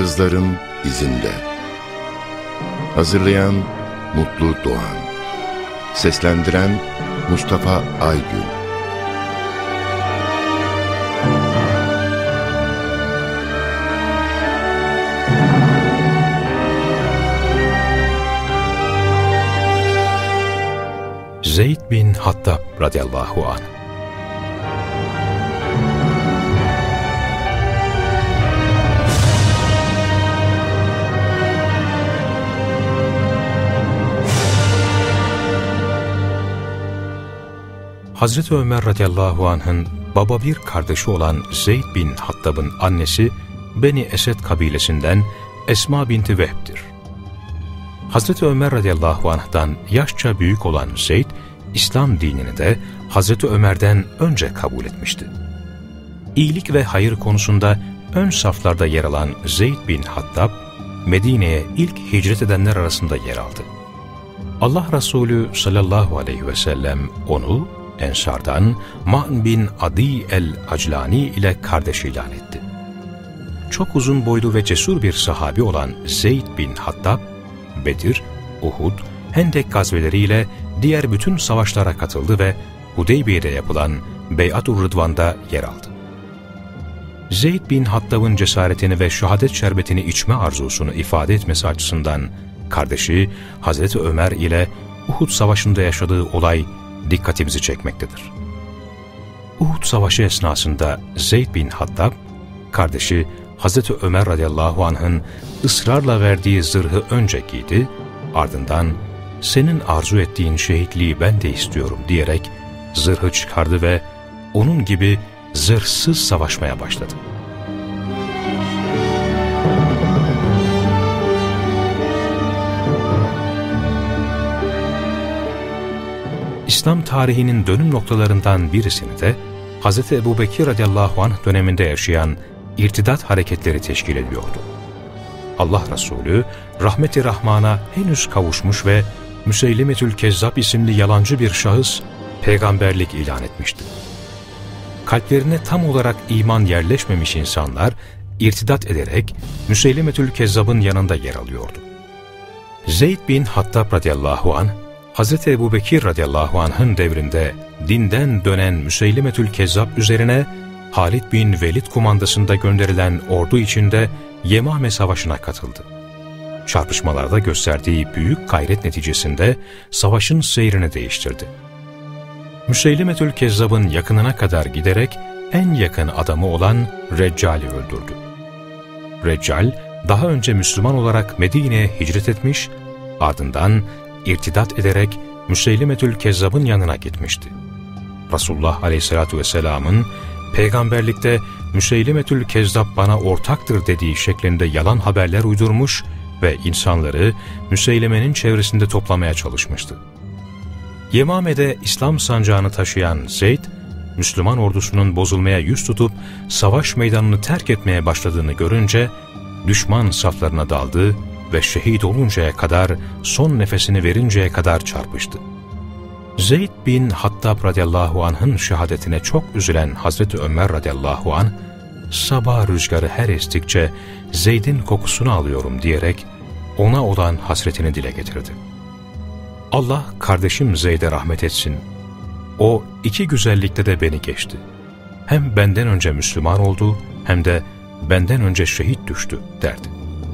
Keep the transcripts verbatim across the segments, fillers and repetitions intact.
Yıldızların izinde. Hazırlayan Mutlu Doğan. Seslendiren Mustafa Aygün. Zeyd bin Hattab radıyallahu anh. Hazreti Ömer radıyallahu anh'ın baba bir kardeşi olan Zeyd bin Hattab'ın annesi Beni Esed kabilesinden Esma binti Vehb'dir. Hazreti Ömer radıyallahu anh'dan yaşça büyük olan Zeyd, İslam dinini de Hazreti Ömer'den önce kabul etmişti. İyilik ve hayır konusunda ön saflarda yer alan Zeyd bin Hattab, Medine'ye ilk hicret edenler arasında yer aldı. Allah Resulü sallallahu aleyhi ve sellem onu Ensardan Ma'n bin Adi el-Aclani ile kardeş ilan etti. Çok uzun boylu ve cesur bir sahabi olan Zeyd bin Hattab, Bedir, Uhud, Hendek gazveleriyle diğer bütün savaşlara katıldı ve Hudeybiye'de yapılan Beyat-ı Rıdvan'da yer aldı. Zeyd bin Hattab'ın cesaretini ve şehadet şerbetini içme arzusunu ifade etmesi açısından kardeşi Hazreti Ömer ile Uhud Savaşı'nda yaşadığı olay dikkatimizi çekmektedir. Uhud Savaşı esnasında Zeyd bin Hattab, kardeşi Hazreti Ömer radıyallahu anh'ın ısrarla verdiği zırhı önce giydi, ardından "Senin arzu ettiğin şehitliği ben de istiyorum" diyerek zırhı çıkardı ve onun gibi zırhsız savaşmaya başladı. İslam tarihinin dönüm noktalarından birisini de Hazreti Ebubekir radıyallahu anh döneminde yaşayan irtidat hareketleri teşkil ediyordu. Allah Resulü rahmet-i Rahman'a henüz kavuşmuş ve Müseylimetül Kezzab isimli yalancı bir şahıs peygamberlik ilan etmişti. Kalplerine tam olarak iman yerleşmemiş insanlar irtidat ederek Müseylimetül Kezzab'ın yanında yer alıyordu. Zeyd bin Hattab radıyallahu anh, Hazreti Ebubekir radıyallahu anh'ın devrinde dinden dönen Müseylimetül Kezzab üzerine Halid bin Velid kumandasında gönderilen ordu içinde Yemame Savaşı'na katıldı. Çarpışmalarda gösterdiği büyük gayret neticesinde savaşın seyrini değiştirdi. Müseylimetül Kezzab'ın yakınına kadar giderek en yakın adamı olan Reccal'i öldürdü. Reccal daha önce Müslüman olarak Medine'ye hicret etmiş, ardından irtidat ederek Müseylimetül Kezzab'ın yanına gitmişti. Resulullah aleyhissalatu vesselam'ın peygamberlikte Müseylimetül Kezzab bana ortaktır dediği şeklinde yalan haberler uydurmuş ve insanları Müseyleme'nin çevresinde toplamaya çalışmıştı. Yemame'de İslam sancağını taşıyan Zeyd, Müslüman ordusunun bozulmaya yüz tutup savaş meydanını terk etmeye başladığını görünce düşman saflarına daldı ve şehit oluncaya kadar, son nefesini verinceye kadar çarpıştı. Zeyd bin Hattab radıyallahu anh'ın şehadetine çok üzülen Hazreti Ömer radıyallahu anh, sabah rüzgarı her estikçe Zeyd'in kokusunu alıyorum diyerek ona olan hasretini dile getirdi. Allah kardeşim Zeyd'e rahmet etsin. O iki güzellikte de beni geçti. Hem benden önce Müslüman oldu hem de benden önce şehit düştü derdi.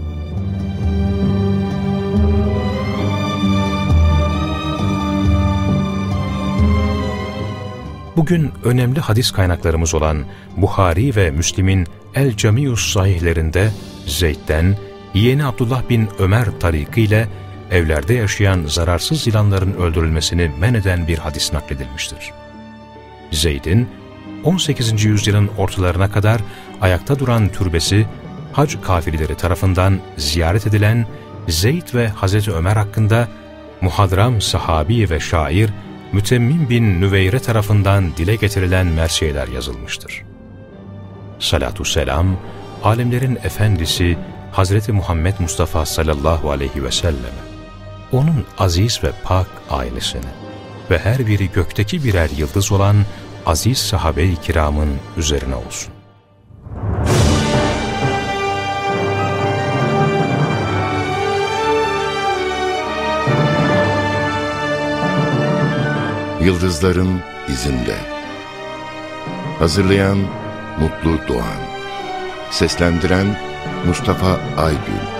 Bugün önemli hadis kaynaklarımız olan Buhari ve Müslim'in El-Camius sahihlerinde Zeyd'den yeğeni Abdullah bin Ömer tarikiyle evlerde yaşayan zararsız yılanların öldürülmesini men eden bir hadis nakledilmiştir. Zeyd'in on sekizinci yüzyılın ortalarına kadar ayakta duran türbesi hac kafirleri tarafından ziyaret edilen Zeyd ve Hazreti Ömer hakkında muhadram sahabi ve şair Mütemmim bin Nüveyre tarafından dile getirilen mersiyeler yazılmıştır. Salatü selam, alemlerin efendisi Hazreti Muhammed Mustafa sallallahu aleyhi ve selleme, onun aziz ve pak ailesine ve her biri gökteki birer yıldız olan aziz sahabe-i kiramın üzerine olsun. Yıldızların izinde. Hazırlayan Mutlu Doğan. Seslendiren Mustafa Aygün.